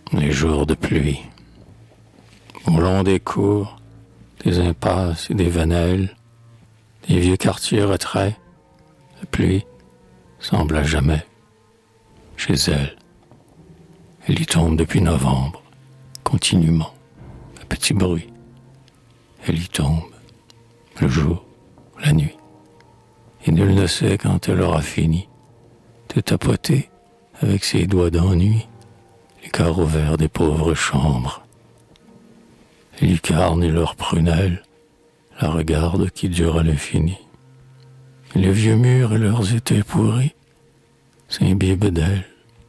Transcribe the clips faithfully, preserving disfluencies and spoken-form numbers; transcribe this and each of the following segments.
les jours de pluie. Au long des cours, des impasses et des venelles, des vieux quartiers retraits, la pluie semble à jamais chez elle. Elle y tombe depuis novembre, continuellement, à petit bruit. Elle y tombe, le jour, la nuit. Et nul ne sait quand elle aura fini de tapoter avec ses doigts d'ennui les carreaux verts des pauvres chambres. Les lucarnes et leurs prunelles la regardent qui dure à l'infini. Et les vieux murs et leurs étais pourris s'imbibent d'elle.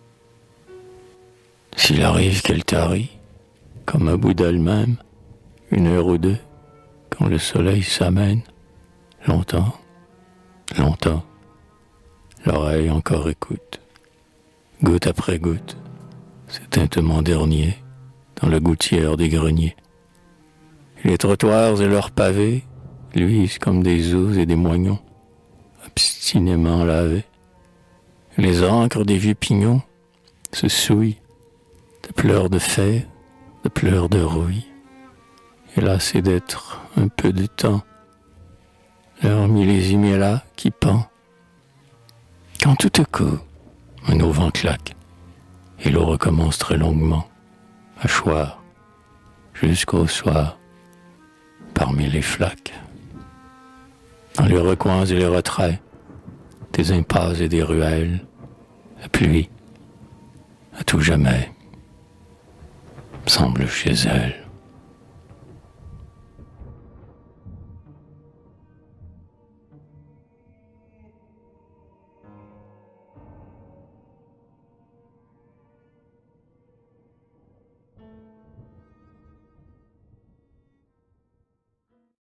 S'il arrive qu'elle tarit, comme à bout d'elle-même, une heure ou deux, quand le soleil s'amène, longtemps, longtemps, l'oreille encore écoute, goutte après goutte, cet tintement dernier dans la gouttière des greniers. Les trottoirs et leurs pavés luisent comme des os et des moignons, obstinément lavés. Les ancres des vieux pignons se souillent de pleurs de fer, de pleurs de rouille. Et là, c'est d'être un peu de temps, leur millésime est là qui pend. Quand tout à coup, un auvent claque, et l'eau recommence très longuement, à choir, jusqu'au soir, parmi les flaques. Dans les recoins et les retraits, des impasses et des ruelles, la pluie, à tout jamais, semble chez elle.